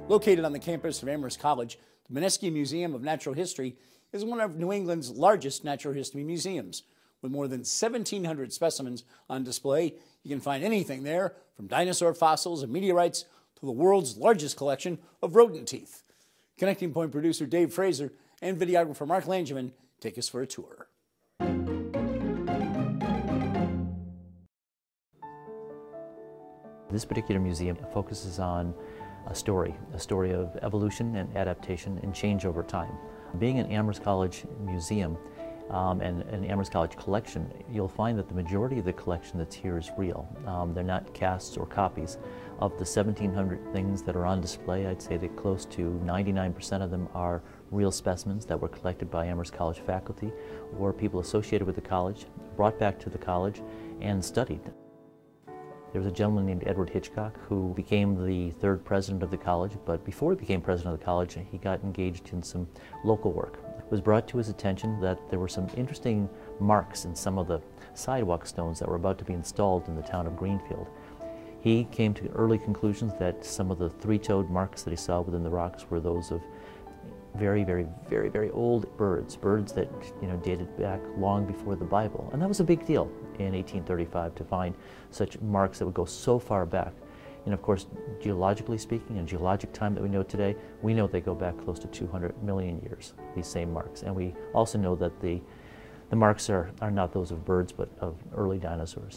Located on the campus of Amherst College, the Beneski Museum of Natural History is one of New England's largest natural history museums. With more than 1,700 specimens on display, you can find anything there from dinosaur fossils and meteorites to the world's largest collection of rodent teeth. Connecting Point producer Dave Fraser and videographer Mark Langevin take us for a tour. This particular museum focuses on a story of evolution and adaptation and change over time. Being an Amherst College museum and an Amherst College collection, you'll find that the majority of the collection that's here is real. They're not casts or copies. Of the 1,700 things that are on display, I'd say that close to 99% of them are real specimens that were collected by Amherst College faculty or people associated with the college, brought back to the college, and studied. There was a gentleman named Edward Hitchcock who became the third president of the college, but before he became president of the college, he got engaged in some local work. It was brought to his attention that there were some interesting marks in some of the sidewalk stones that were about to be installed in the town of Greenfield. He came to early conclusions that some of the three-toed marks that he saw within the rocks were those of very old birds that dated back long before the Bible. And that was a big deal in 1835 to find such marks that would go so far back. And of course, geologically speaking, in geologic time that we know today, we know they go back close to 200 million years, these same marks. And we also know that the marks are not those of birds, but of early dinosaurs.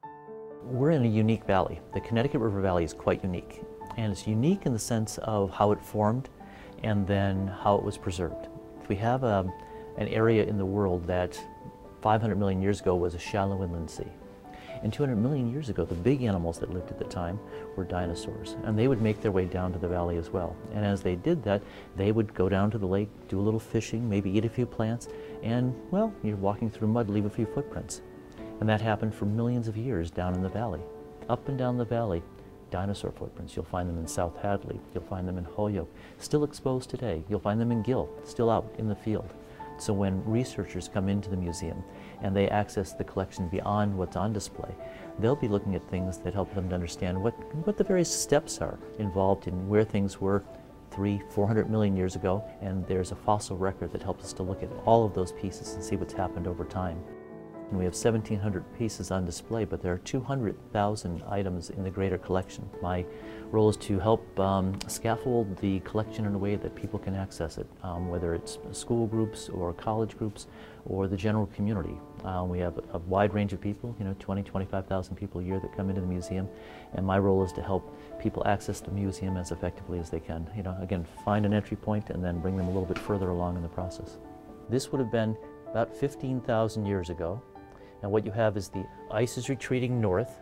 We're in a unique valley. The Connecticut River Valley is quite unique. And it's unique in the sense of how it formed and then how it was preserved. We have an area in the world that 500 million years ago was a shallow inland sea. And 200 million years ago, the big animals that lived at the time were dinosaurs. And they would make their way down to the valley as well. And as they did that, they would go down to the lake, do a little fishing, maybe eat a few plants, and, well, you're walking through mud, leave a few footprints. And that happened for millions of years down in the valley. Up and down the valley, dinosaur footprints. You'll find them in South Hadley. You'll find them in Holyoke, still exposed today. You'll find them in Gill, still out in the field. So when researchers come into the museum and they access the collection beyond what's on display, they'll be looking at things that help them to understand what the various steps are involved in where things were 300–400 million years ago, and there's a fossil record that helps us to look at all of those pieces and see what's happened over time. And we have 1,700 pieces on display, but there are 200,000 items in the greater collection. My role is to help scaffold the collection in a way that people can access it, whether it's school groups or college groups or the general community. We have a wide range of people, 20–25,000 people a year that come into the museum, and my role is to help people access the museum as effectively as they can. Again, find an entry point and then bring them a little bit further along in the process. This would have been about 15,000 years ago. And what you have is the ice is retreating north,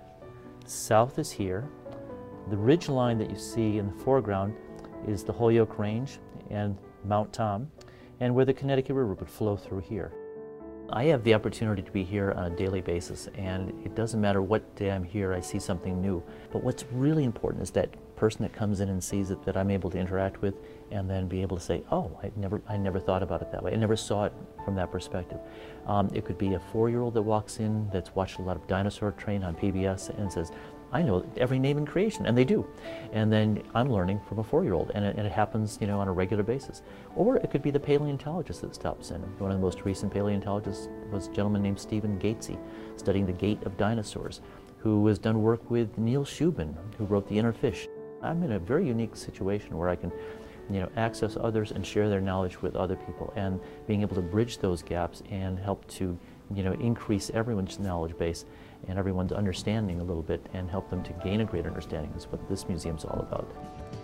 south is here. The ridge line that you see in the foreground is the Holyoke Range and Mount Tom, and where the Connecticut River would flow through here. I have the opportunity to be here on a daily basis, and it doesn't matter what day I'm here, I see something new. But what's really important is that person that comes in and sees it that I'm able to interact with and then be able to say, oh, I never thought about it that way. I never saw it from that perspective. It could be a 4-year-old that walks in that's watched a lot of Dinosaur Train on PBS and says, I know every name in creation, and they do. And then I'm learning from a 4-year-old, and it happens, on a regular basis. Or it could be the paleontologist that stops in. One of the most recent paleontologists was a gentleman named Stephen Gatesy, studying the gait of dinosaurs, who has done work with Neil Shubin, who wrote The Inner Fish. I'm in a very unique situation where I can, access others and share their knowledge with other people, and being able to bridge those gaps and help to, increase everyone's knowledge base and everyone's understanding a little bit and help them to gain a greater understanding is what this museum's all about.